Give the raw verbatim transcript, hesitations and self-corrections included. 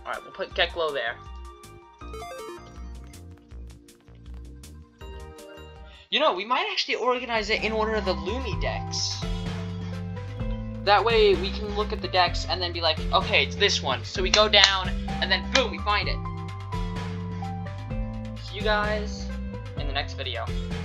Alright, we'll put Geklo there. You know, we might actually organize it in order of the Lumi decks. That way, we can look at the decks and then be like, okay, it's this one. So we go down, and then boom, we find it. See you guys in the next video.